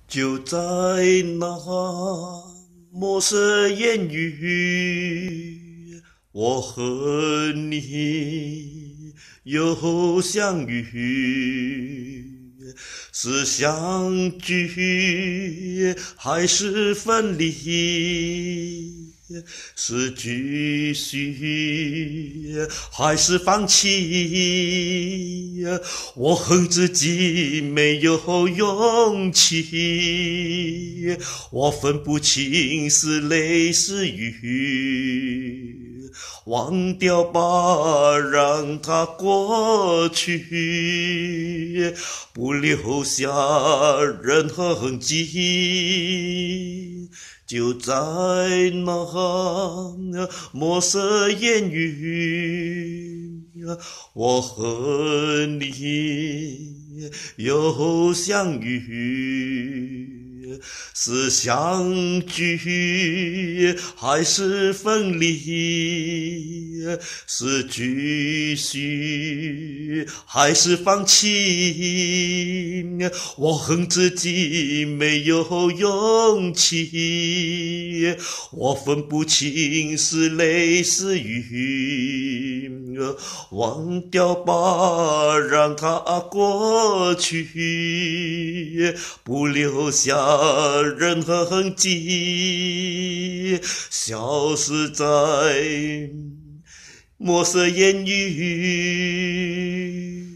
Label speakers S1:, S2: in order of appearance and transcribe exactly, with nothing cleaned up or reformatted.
S1: 就在那陌生言语，我和你又相遇，是相聚还是分离？是继续还是放弃？我恨自己没有勇气，我分不清是泪是雨，忘掉吧，让它过去，不留下任何痕迹。就在那陌生言语，我和你又相遇，是相聚还是分离？是继续还是放弃？我恨自己没有勇气，我分不清是泪是雨，忘掉吧，让它过去，不留下任何痕迹，消失在陌生言语。